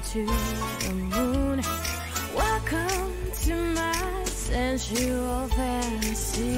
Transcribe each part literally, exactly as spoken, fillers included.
to the moon. Welcome to my sensual fantasy.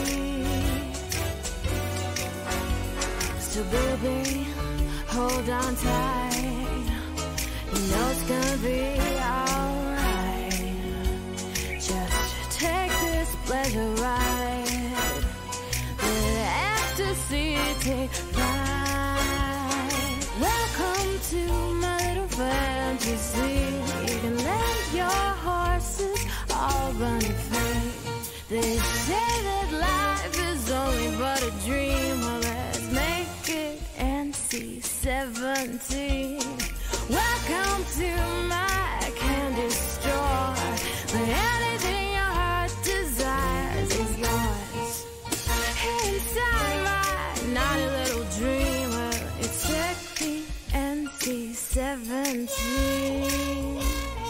So baby, hold on tight. You know it's gonna be alright. Just take this pleasure ride. Let ecstasy take flight. Welcome to my little fantasy. You can let your horses all run free. They say that life is only but a dream. Well, let's make it N C seventeen. Welcome to my candy store, where anything your heart desires is yours. Inside my naughty little dream, well, it's sexy N C seventeen.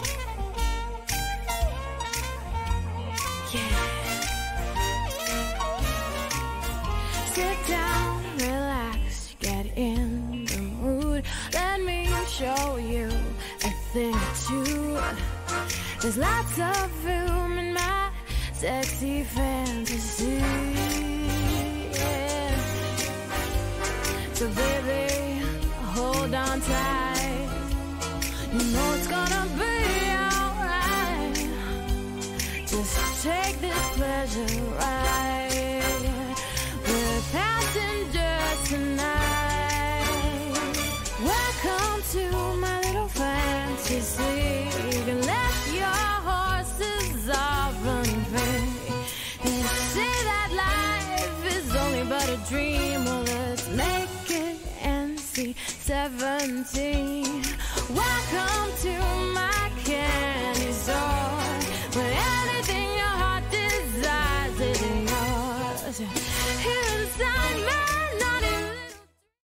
Yeah. Sit down, relax, get in the mood. Let me show you a thing or two. There's lots of room in my sexy fantasy. Yeah. So baby, hold on tight. You know it's gonna be alright. Just take this pleasure ride. We're passengers tonight. Welcome to my little fantasy. You can let your horses all run free. They say that life is only but a dream. Well, let's make it N C seventeen. Welcome to my